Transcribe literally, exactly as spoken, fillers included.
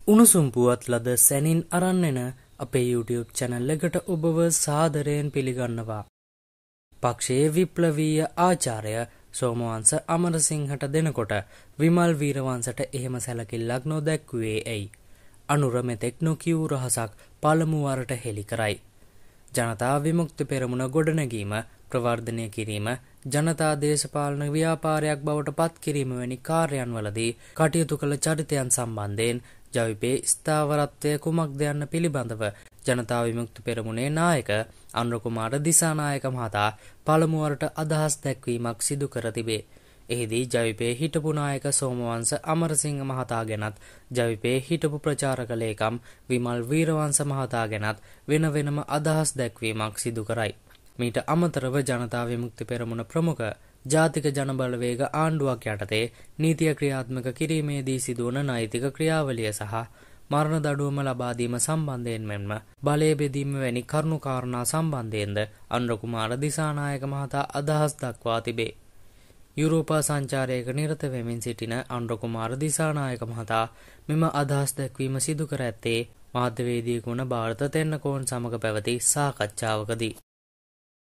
උණුසුම් පුවත් ලද සැනින් අරන් එන අපේ YouTube channel එකට ඔබව සාදරයෙන් පිළිගන්නවා. පක්ෂයේ විප්ලවීය ආචාර්ය සෝමවංශ අමරසිංහට දෙනකොට විමල් වීරවංශට එහෙම සැලකිල්ලක් නොදැක්ුවේ ඇයි? අනුර මෙතෙක් නොකියූ රහසක් පළමු වරට හෙළි කරයි. ජනතා විමුක්ති පෙරමුණ ගොඩනැගීම, ප්‍රවර්ධනය කිරීම, ජනතා දේශපාලන ව්‍යාපාරයක් බවට පත් කිරීම වැනි කාර්යයන්වලදී කටයුතු කළ චරිතයන් සම්බන්ධයෙන් ජවිපේ ස්ථාවරත්වය කුමක්ද යන්න පිළිබඳව ජනතා විමුක්ති පෙරමුණේ නායක අනුර කුමාර දිසානායක මහතා පළමුවරට අදහස් දැක්වීමක් සිදු කර තිබේ. එහිදී ජවිපේ හිටපු නායක සෝමවංශ අමරසිංහ මහතා ගැනත් ජවිපේ හිටපු ප්‍රචාරක ලේකම් විමල් වීරවංශ මහතා ගැනත් වෙන වෙනම අදහස් දැක්වීමක් සිදු කරයි. මීට අමතරව ජනතා විමුක්ති පෙරමුණ ප්‍රමුඛ ජාතික ජනබලවේග ආණ්ඩුවක් යටතේ නීතිය ක්‍රියාත්මක කිරීමේදී සිදුවන නෛතික ක්‍රියාවලිය සහ මරණ දඩුවම ලබා දීම සම්බන්ධයෙන් මෙන්ම බලය බෙදීම වැනි කරුණු කාරණා සම්බන්ධයෙන්ද අනුර කුමාර දිසානායක මහතා අදහස් දක්වා තිබේ. යුරෝපා සංචාරයක නිරත වෙමින් සිටින අනුර කුමාර දිසානායක මහතා මෙම අදහස් දැක්වීම සිදු කර ඇත්තේ මාධ්‍යවේදියෙකු වන භාරත තෙන්නකෝන් සමග පැවති සාකච්ඡාවකදී.